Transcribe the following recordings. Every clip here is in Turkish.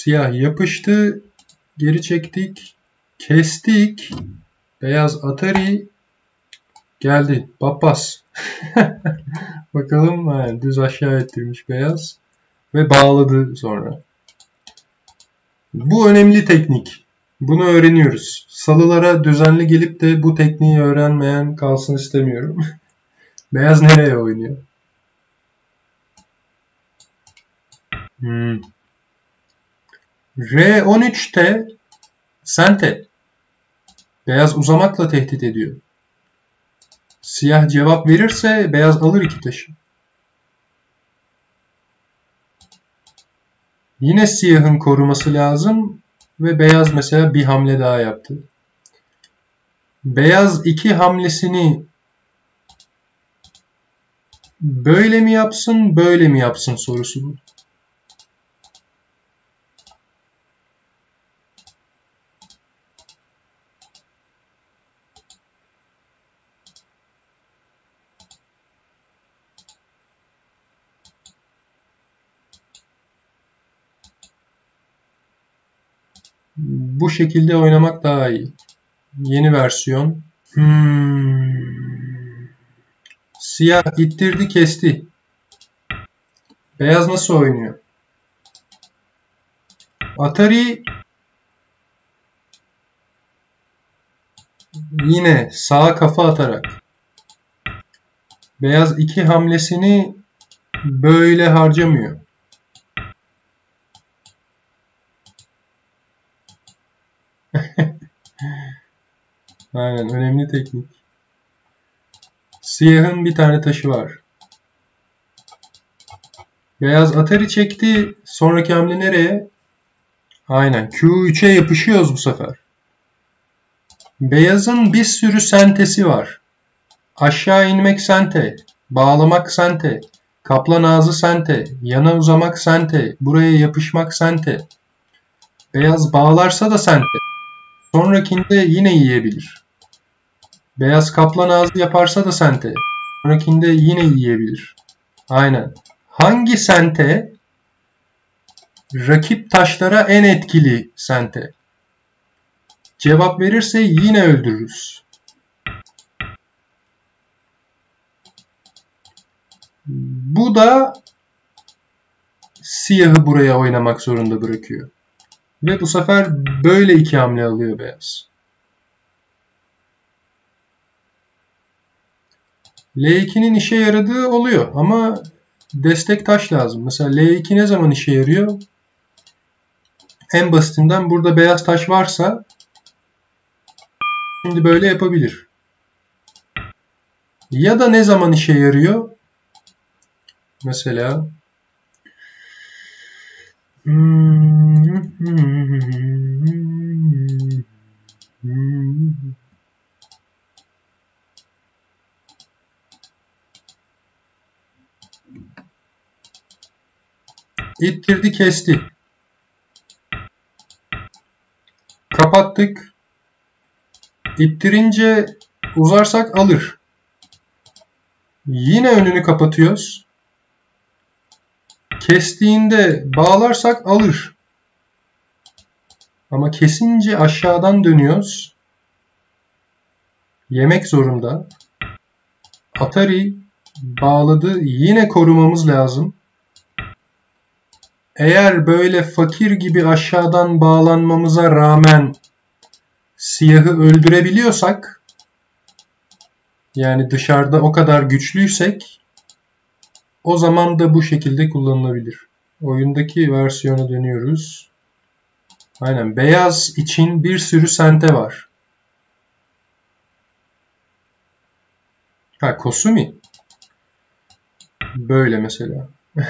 Siyah yapıştı. Geri çektik. Kestik. Beyaz Atari geldi. Pappas. Bakalım. Ha, düz aşağı ettirmiş beyaz. Ve bağladı sonra. Bu önemli teknik. Bunu öğreniyoruz. Salılara düzenli gelip de bu tekniği öğrenmeyen kalsın istemiyorum. Beyaz nereye oynuyor? R13'te sente. Beyaz uzamakla tehdit ediyor. Siyah cevap verirse beyaz alır iki taşı. Yine siyahın koruması lazım ve beyaz mesela bir hamle daha yaptı. Beyaz iki hamlesini böyle mi yapsın, böyle mi yapsın sorusu bu. Bu şekilde oynamak daha iyi. Yeni versiyon. Siyah ittirdi, kesti. Beyaz nasıl oynuyor? Atari yine sağa kafa atarak. Beyaz iki hamlesini böyle harcamıyor. Aynen, önemli teknik. Siyahın bir tane taşı var. Beyaz Atari çekti. Sonraki hamle nereye? Aynen. Q3'e yapışıyoruz bu sefer. Beyazın bir sürü sentesi var. Aşağı inmek sente. Bağlamak sente. Kaplan ağzı sente. Yana uzamak sente. Buraya yapışmak sente. Beyaz bağlarsa da sente. Sonrakinde yine yiyebilir. Beyaz kaplan ağzı yaparsa da sente. Sonrakinde yine yiyebilir. Aynen. Hangi sente rakip taşlara en etkili sente? Cevap verirse yine öldürürüz. Bu da siyahı buraya oynamak zorunda bırakıyor. Ve bu sefer böyle iki hamle alıyor beyaz. L2'nin işe yaradığı oluyor ama destek taş lazım. Mesela L2 ne zaman işe yarıyor? En basitinden burada beyaz taş varsa şimdi böyle yapabilir. Ya da ne zaman işe yarıyor? Mesela ittirdi, kesti. Kapattık. İttirince uzarsak alır. Yine önünü kapatıyoruz. Kestiğinde bağlarsak alır. Ama kesince aşağıdan dönüyoruz. Yemek zorunda. Atari bağladı. Yine korumamız lazım. Eğer böyle fakir gibi aşağıdan bağlanmamıza rağmen siyahı öldürebiliyorsak, yani dışarıda o kadar güçlüysek, o zaman da bu şekilde kullanılabilir. Oyundaki versiyona dönüyoruz. Aynen, beyaz için bir sürü sente var. Ha, Kosumi. Böyle mesela.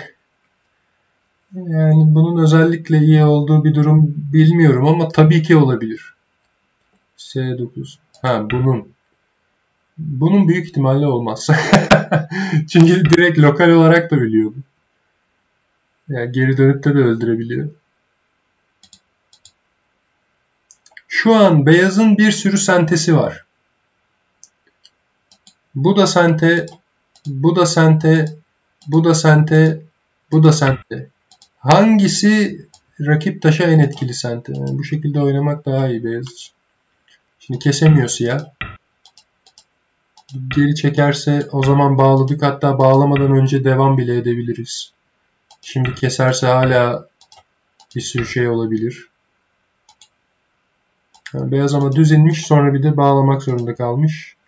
Yani bunun özellikle iyi olduğu bir durum bilmiyorum ama tabii ki olabilir. S9. Ha, bunun büyük ihtimalle olmaz. Çünkü direkt lokal olarak da biliyor. Yani geri dönüp de öldürebiliyor. Şu an beyazın bir sürü sentesi var. Bu da sente, bu da sente, bu da sente, bu da sente. Hangisi rakip taşa en etkili sente. Yani bu şekilde oynamak daha iyi beyaz için. Şimdi kesemiyor siyah. Geri çekerse o zaman bağladık. Hatta bağlamadan önce devam bile edebiliriz. Şimdi keserse hala bir sürü şey olabilir. Yani beyaz ama düz inmiş, sonra bir de bağlamak zorunda kalmış.